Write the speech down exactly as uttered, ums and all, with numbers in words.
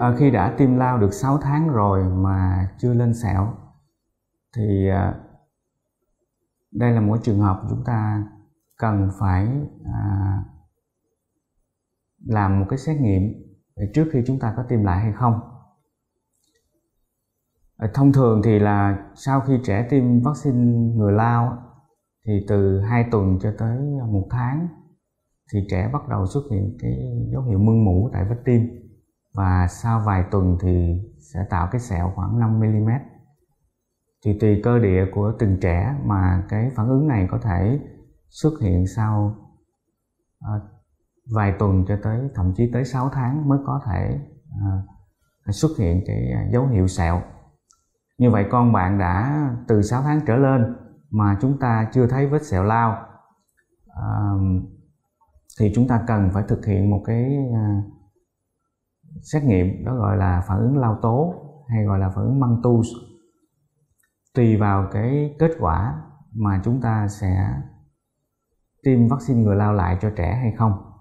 À, khi đã tiêm lao được sáu tháng rồi mà chưa lên sẹo thì à, đây là một trường hợp chúng ta cần phải à, làm một cái xét nghiệm để trước khi chúng ta có tiêm lại hay không. À, thông thường thì là sau khi trẻ tiêm vaccine ngừa lao thì từ hai tuần cho tới một tháng thì trẻ bắt đầu xuất hiện cái dấu hiệu mưng mủ tại vết tiêm, và sau vài tuần thì sẽ tạo cái sẹo khoảng năm mi li mét. Thì tùy cơ địa của từng trẻ mà cái phản ứng này có thể xuất hiện sau à, vài tuần cho tới thậm chí tới sáu tháng mới có thể à, xuất hiện cái dấu hiệu sẹo. Như vậy con bạn đã từ sáu tháng trở lên mà chúng ta chưa thấy vết sẹo lao à, thì chúng ta cần phải thực hiện một cái à, xét nghiệm, đó gọi là phản ứng lao tố hay gọi là phản ứng Mantoux. Tùy vào cái kết quả mà chúng ta sẽ tiêm vaccine ngừa lao lại cho trẻ hay không.